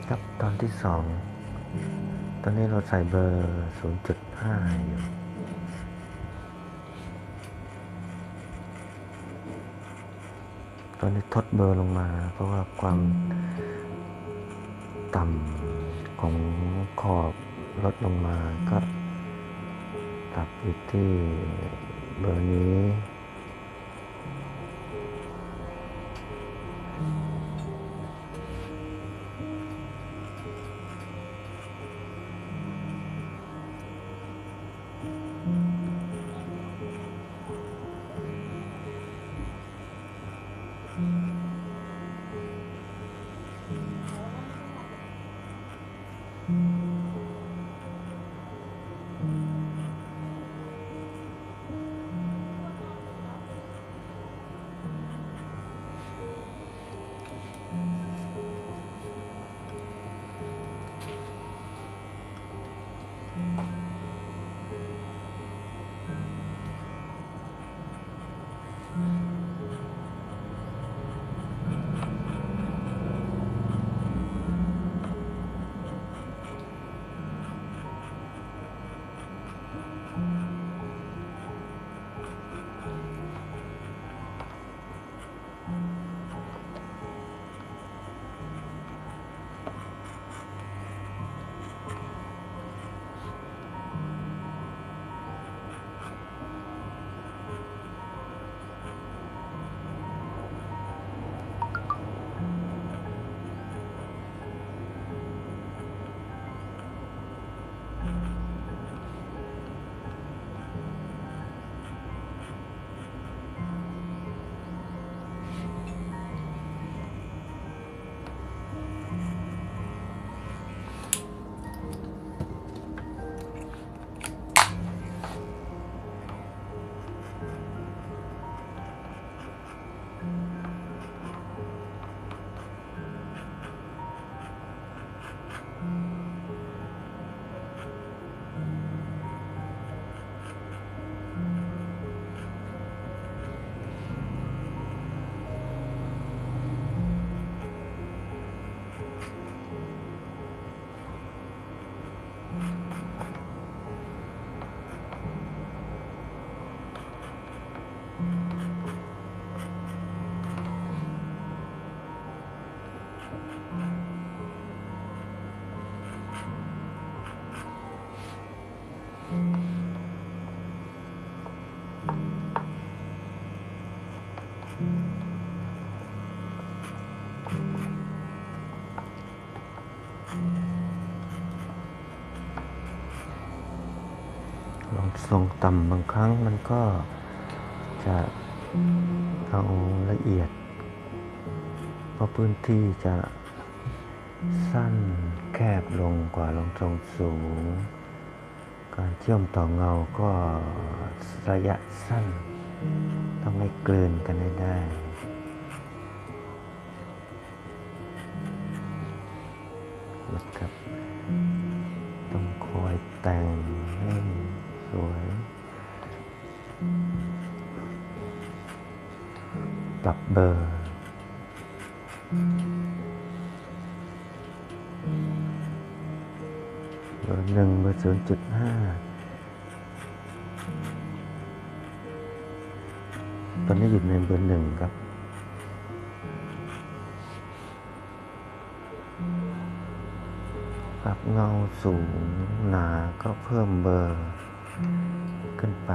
ครับตอนที่2ตอนนี้เราใส่เบอร์ 0.5 อยู่ตอนนี้ทดเบอร์ลงมาเพราะว่าความต่ำของขอบลดลงมาก็ปรับอยู่ที่เบอร์นี้ลองทรงต่ำบางครั้งมันก็จะเอาละเอียดเพราะพื้นที่จะสั้นแคบลงกว่าลงทรงสูงการเชื่อมต่อเงาก็ระยะสั้นต้องให้กลืนกันให้ได้นะครับต้องคอยแต่งให้สวยปรับเบอร์เบอร์ 1 เบอร์ 0.5 ตอนนี้อยู่ในเบอร์ 1 ครับปรับเงาสูงหนาก็เพิ่มเบอร์ขึ้นไป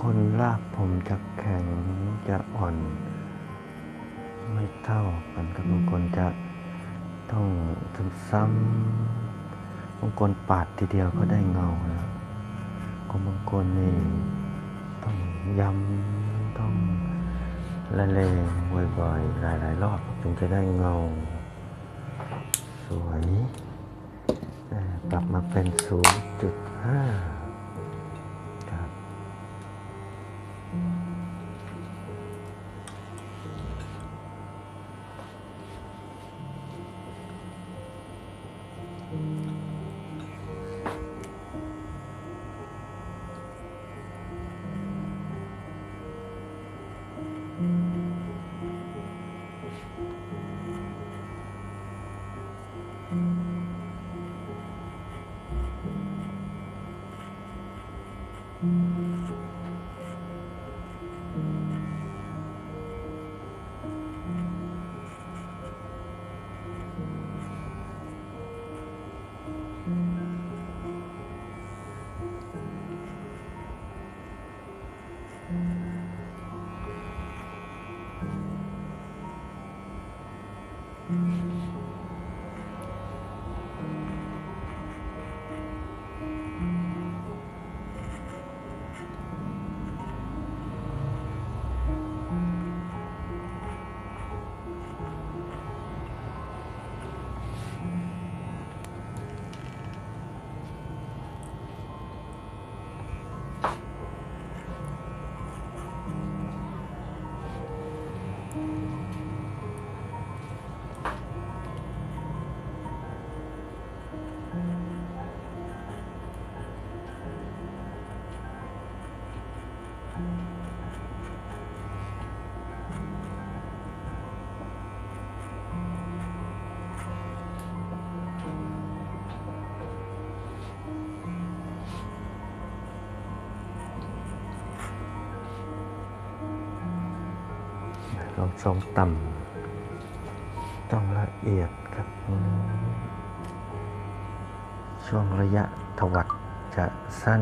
คนรากผมจะแข็งจะอ่อนไม่เท่ากันกับบางคนจะต้องซ้ำๆบางคนปาดทีเดียวก็ได้เงานะของบางคนนี่ต้องย้ำต้องละเลงบ่อยๆหลายๆรอบถึงจะได้เงาสวยกลับมาเป็น 0.5 ครับลองทรงต่ำต้องละเอียดครับช่วงระยะถวัดจะสั้น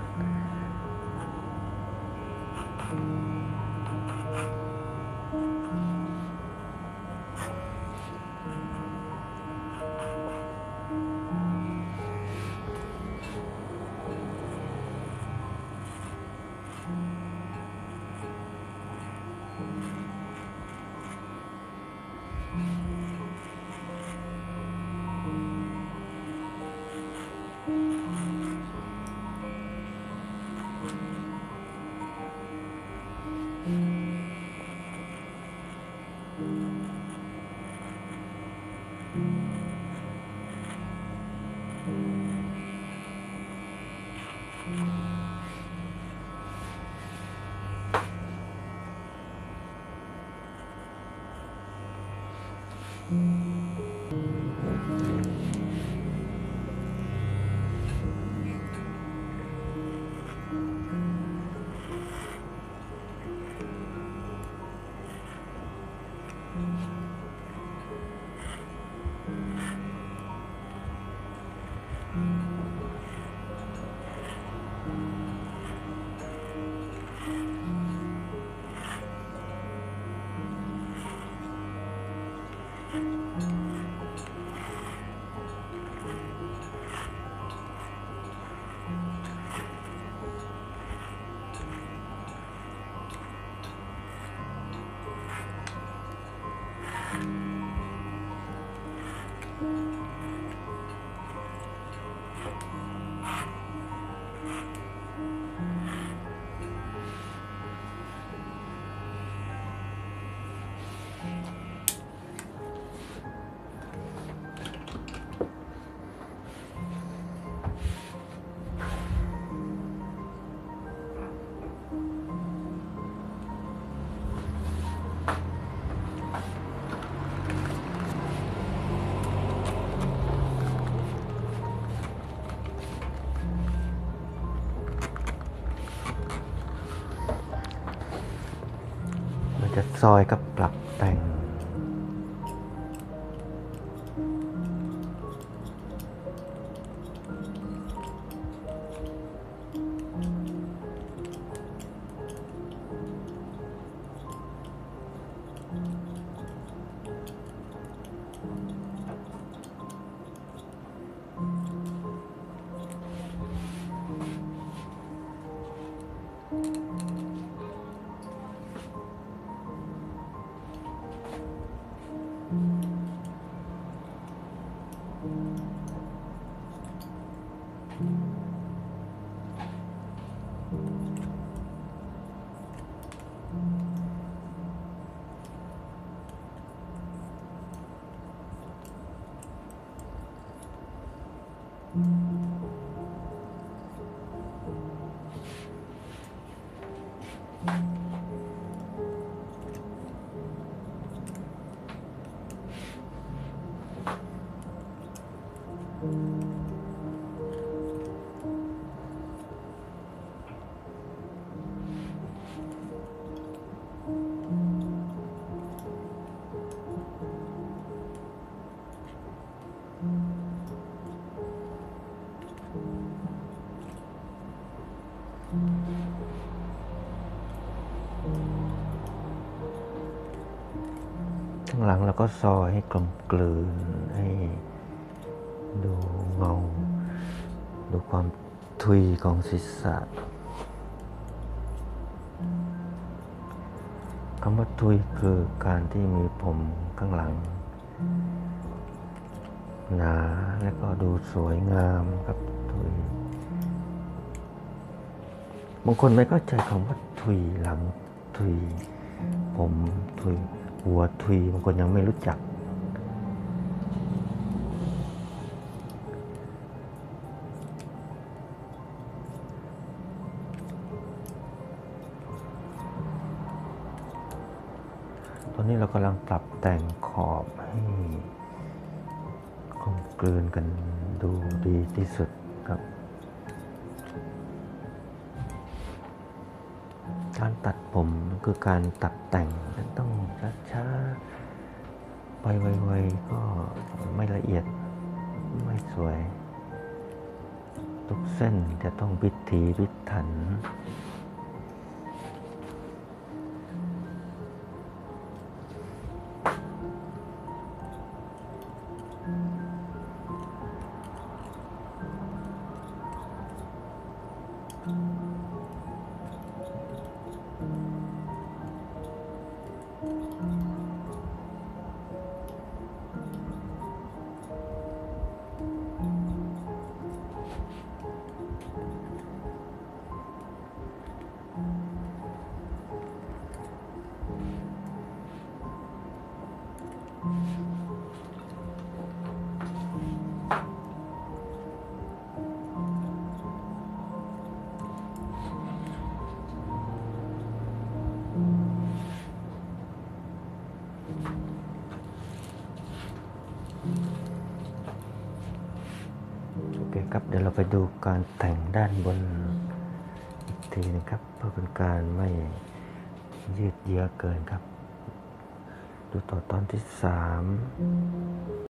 มันจะซอยกับปรับแต่งข้างหลังเราก็ซอยให้กลมกลืนให้ดูเงาดูความทุยของศีรษะคำว่าทุยคือการที่มีผมข้างหลังหนาและก็ดูสวยงามครับทุยบางคนไม่เข้าใจคำว่าทุยหลังทุยผมทุยหัวทุยบางคนยังไม่รู้จักตอนนี้เรากำลังปรับแต่งขอบให้กลมกลืนกันดูดีที่สุดครับการตัดผมคือการตัดแต่งต้องช้าๆไปไวๆก็ไม่ละเอียดไม่สวยทุกเส้นจะต้องพิถีพิถันโอเคครับเดี๋ยวเราไปดูการแต่งด้านบนอีกทีนะครับเพื่อเป็นการไม่ยืดเยื้อเกินครับดูต่อตอนที่ 3